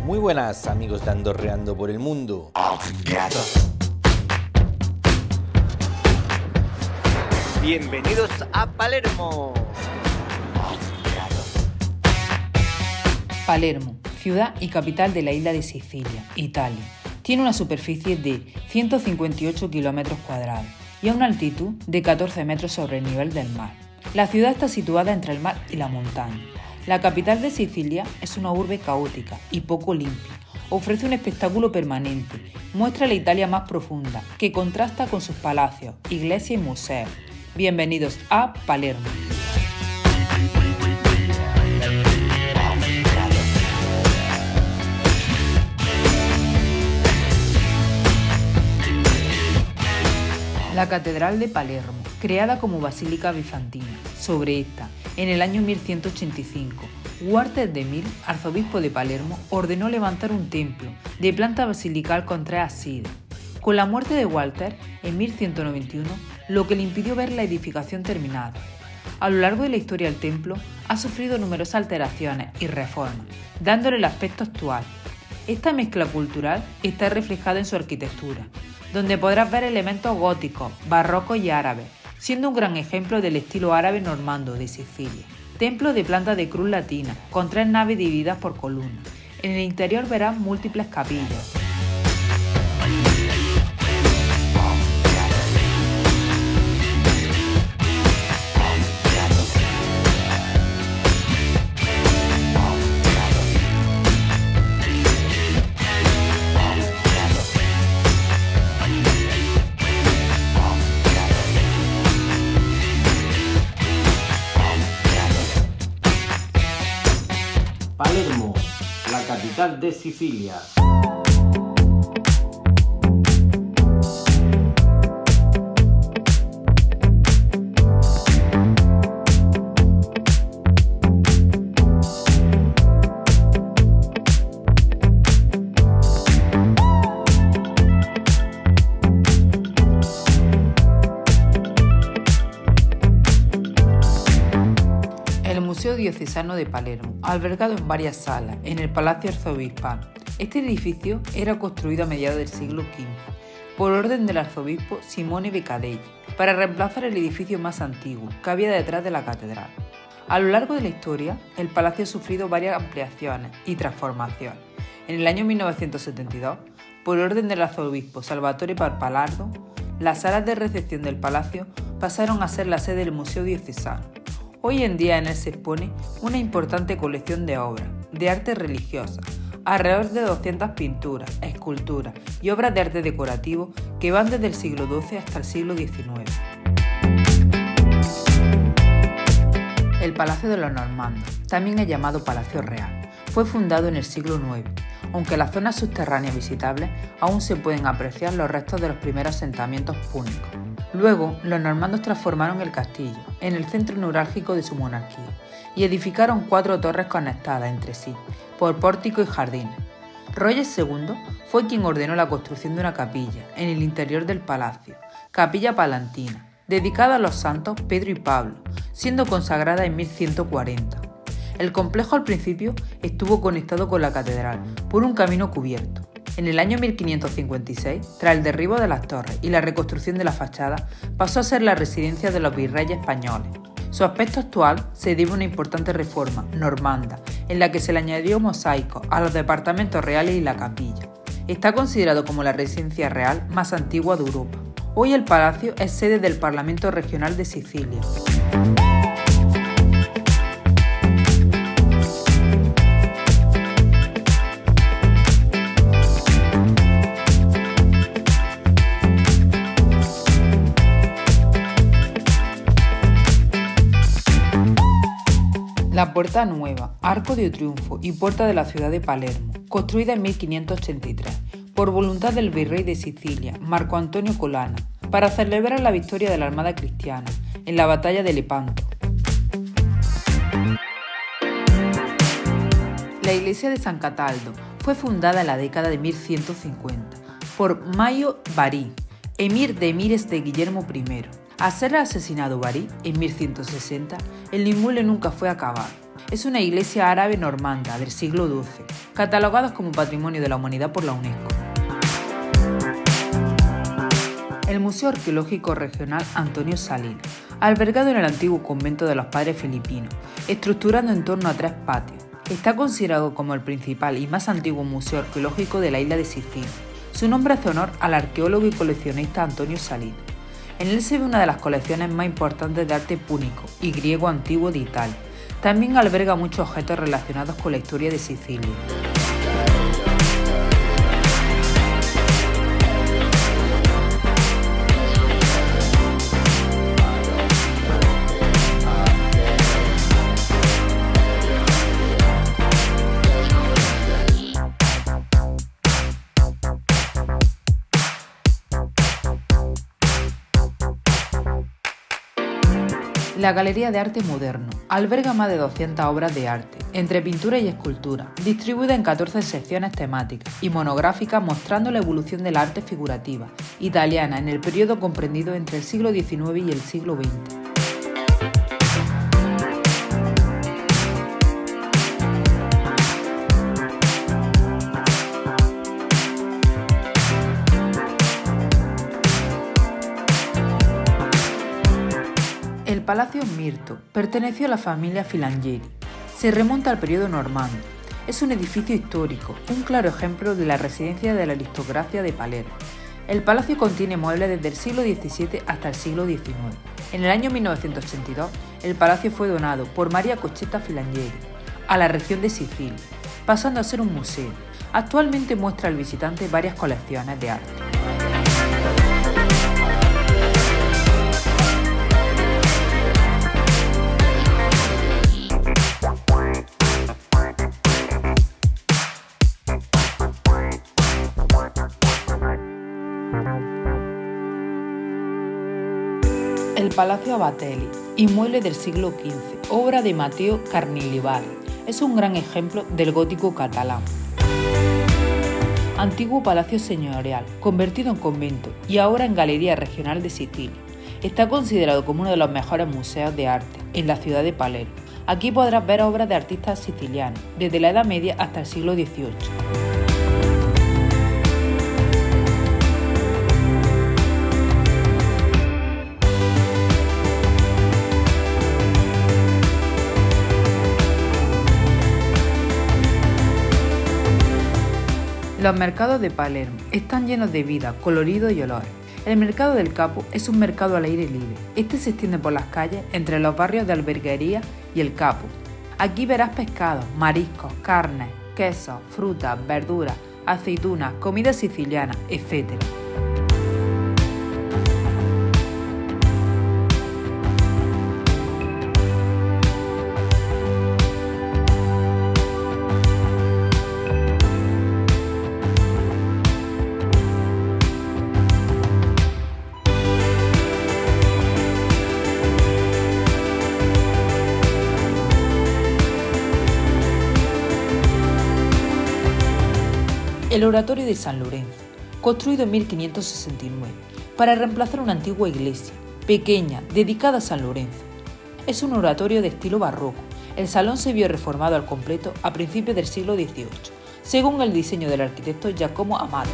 Muy buenas amigos de Andorreando por el Mundo. Bienvenidos a Palermo. Palermo, ciudad y capital de la isla de Sicilia, Italia. Tiene una superficie de 158 kilómetros cuadrados y a una altitud de 14 metros sobre el nivel del mar. La ciudad está situada entre el mar y la montaña. La capital de Sicilia es una urbe caótica y poco limpia. Ofrece un espectáculo permanente, muestra la Italia más profunda, que contrasta con sus palacios, iglesias y museos. Bienvenidos a Palermo. La Catedral de Palermo, creada como basílica bizantina. Sobre esta, en el año 1185, Walter de Mil, arzobispo de Palermo, ordenó levantar un templo de planta basilical con 3 ábsides. Con la muerte de Walter, en 1191, lo que le impidió ver la edificación terminada. A lo largo de la historia del templo, ha sufrido numerosas alteraciones y reformas, dándole el aspecto actual. Esta mezcla cultural está reflejada en su arquitectura, donde podrás ver elementos góticos, barrocos y árabes, siendo un gran ejemplo del estilo árabe normando de Sicilia. Templo de planta de cruz latina, con 3 naves divididas por columnas. En el interior verás múltiples capillas. Palermo, la capital de Sicilia. El Museo Diocesano de Palermo, albergado en varias salas, en el Palacio Arzobispal. Este edificio era construido a mediados del siglo XV, por orden del arzobispo Simone Beccadelli, para reemplazar el edificio más antiguo, que había detrás de la catedral. A lo largo de la historia, el palacio ha sufrido varias ampliaciones y transformaciones. En el año 1972, por orden del arzobispo Salvatore Pappalardo, las salas de recepción del palacio pasaron a ser la sede del Museo Diocesano. Hoy en día en él se expone una importante colección de obras, de arte religiosa, alrededor de 200 pinturas, esculturas y obras de arte decorativo que van desde el siglo XII hasta el siglo XIX. El Palacio de los Normandos, también es llamado Palacio Real, fue fundado en el siglo IX, aunque en las zonas subterráneas visitables aún se pueden apreciar los restos de los primeros asentamientos púnicos. Luego, los normandos transformaron el castillo en el centro neurálgico de su monarquía y edificaron 4 torres conectadas entre sí por pórticos y jardines. Roger II fue quien ordenó la construcción de una capilla en el interior del palacio, Capilla Palantina, dedicada a los santos Pedro y Pablo, siendo consagrada en 1140. El complejo al principio estuvo conectado con la catedral por un camino cubierto. En el año 1556, tras el derribo de las torres y la reconstrucción de la fachada, pasó a ser la residencia de los virreyes españoles. Su aspecto actual se debe a una importante reforma normanda, en la que se le añadió mosaicos a los departamentos reales y la capilla. Está considerado como la residencia real más antigua de Europa. Hoy el palacio es sede del Parlamento Regional de Sicilia. La Puerta Nueva, Arco de Triunfo y Puerta de la ciudad de Palermo, construida en 1583, por voluntad del virrey de Sicilia, Marco Antonio Colana, para celebrar la victoria de la Armada cristiana en la batalla de Lepanto. La iglesia de San Cataldo fue fundada en la década de 1150 por Maio Barí, emir de emires de Guillermo I. Al ser asesinado Barí en 1160, el inmueble nunca fue acabado. Es una iglesia árabe normanda del siglo XII, catalogada como Patrimonio de la Humanidad por la UNESCO. El Museo Arqueológico Regional Antonio Salinas, albergado en el antiguo convento de los Padres Filipinos, estructurado en torno a 3 patios. Está considerado como el principal y más antiguo museo arqueológico de la isla de Sicilia. Su nombre hace honor al arqueólogo y coleccionista Antonio Salinas. En él se ve una de las colecciones más importantes de arte púnico y griego antiguo de Italia. También alberga muchos objetos relacionados con la historia de Sicilia. La Galería de Arte Moderno alberga más de 200 obras de arte, entre pintura y escultura, distribuidas en 14 secciones temáticas y monográficas mostrando la evolución de la arte figurativa italiana en el periodo comprendido entre el siglo XIX y el siglo XX. El Palacio Mirto perteneció a la familia Filangieri. Se remonta al periodo normando. Es un edificio histórico, un claro ejemplo de la residencia de la aristocracia de Palermo. El palacio contiene muebles desde el siglo XVII hasta el siglo XIX. En el año 1982, el palacio fue donado por Maria Conchetta Filangieri a la región de Sicilia, pasando a ser un museo. Actualmente muestra al visitante varias colecciones de arte. El Palacio Abatelli, inmueble del siglo XV, obra de Matteo Carnilivari, es un gran ejemplo del gótico catalán. Antiguo palacio señorial, convertido en convento y ahora en Galería Regional de Sicilia. Está considerado como uno de los mejores museos de arte en la ciudad de Palermo. Aquí podrás ver obras de artistas sicilianos, desde la Edad Media hasta el siglo XVIII. Los mercados de Palermo están llenos de vida, colorido y olores. El mercado del Capo es un mercado al aire libre. Este se extiende por las calles entre los barrios de Alberguería y el Capo. Aquí verás pescados, mariscos, carnes, quesos, frutas, verduras, aceitunas, comida siciliana, etc. El Oratorio de San Lorenzo, construido en 1569, para reemplazar una antigua iglesia, pequeña, dedicada a San Lorenzo. Es un oratorio de estilo barroco. El salón se vio reformado al completo a principios del siglo XVIII, según el diseño del arquitecto Giacomo Amato.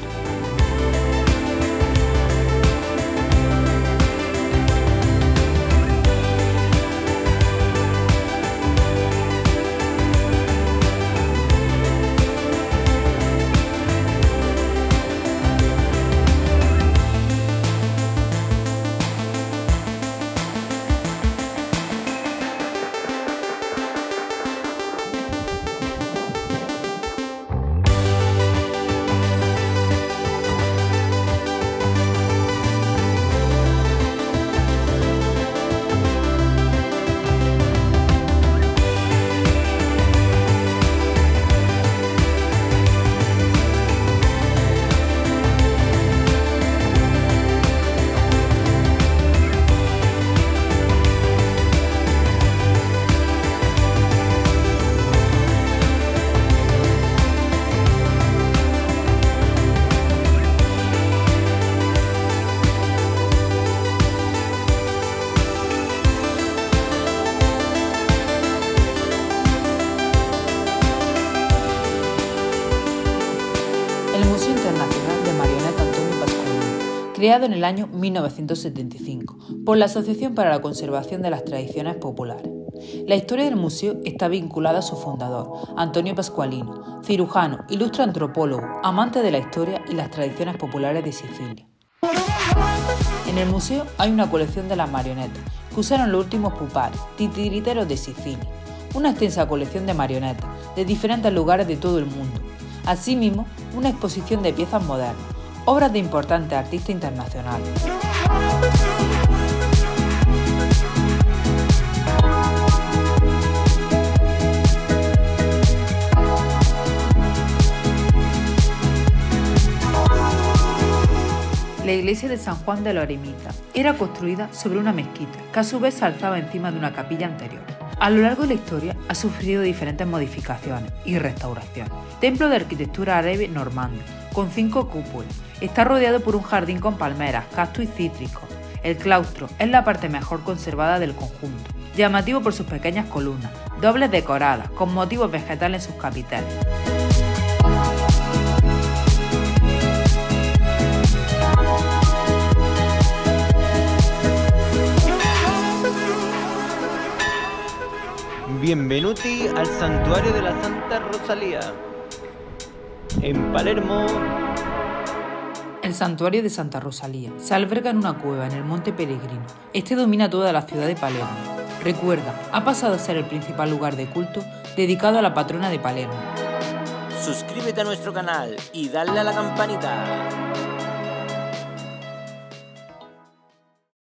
creado en el año 1975 por la Asociación para la Conservación de las Tradiciones Populares. La historia del museo está vinculada a su fundador, Antonio Pascualino, cirujano, ilustre antropólogo, amante de la historia y las tradiciones populares de Sicilia. En el museo hay una colección de las marionetas que usaron los últimos pupares, titiriteros de Sicilia, una extensa colección de marionetas de diferentes lugares de todo el mundo. Asimismo, una exposición de piezas modernas, obras de importantes artistas internacionales. La iglesia de San Juan de los Eremitas era construida sobre una mezquita, que a su vez se alzaba encima de una capilla anterior. A lo largo de la historia ha sufrido diferentes modificaciones y restauraciones. Templo de arquitectura árabe normanda, con 5 cúpulas. Está rodeado por un jardín con palmeras, cactus y cítricos. El claustro es la parte mejor conservada del conjunto, llamativo por sus pequeñas columnas, dobles decoradas, con motivos vegetales en sus capiteles. Benvenuti al santuario de la Santa Rosalía, en Palermo. El santuario de Santa Rosalía se alberga en una cueva en el Monte Pellegrino. Este domina toda la ciudad de Palermo. Recuerda, ha pasado a ser el principal lugar de culto dedicado a la patrona de Palermo. Suscríbete a nuestro canal y dale a la campanita.